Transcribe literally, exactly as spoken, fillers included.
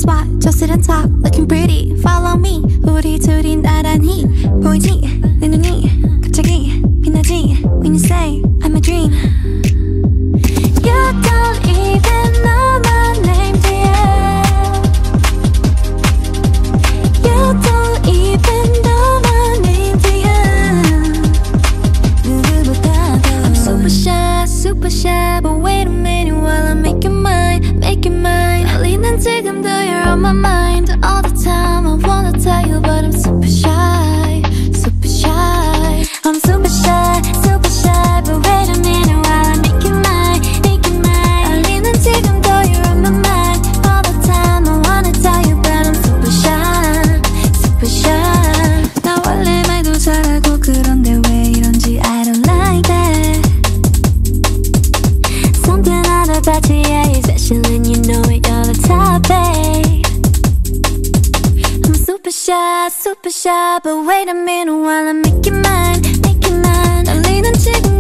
spot, just sit and talk, looking pretty. Follow me, 우리 둘이 나란히 보이지? 내 눈이 갑자기 빛나지? When you say I'm a dream. You don't even know my name, yeah. You don't even know my name, yeah. 누구보다도 I'm super shy, super shy, but wait a minute while I make you mine, make you mine. 떨리는 지금도 you're on my mind all the time. I wanna tell you, but I'm super shy, super shy. I'm super shy, super shy, but wait a minute while I make you mine, make you mine. 떨리는 지금도 you're on my mind all the time. I wanna tell you, but I'm super shy, super shy. 나 원래 말도 잘하고 그런데 왜 이런지 I don't like that. Something out about you, yeah, you're special and you know it, you're the top, babe. I'm super shy, super shy, but wait a minute while I make you mine, make you mine. 떨리는 지금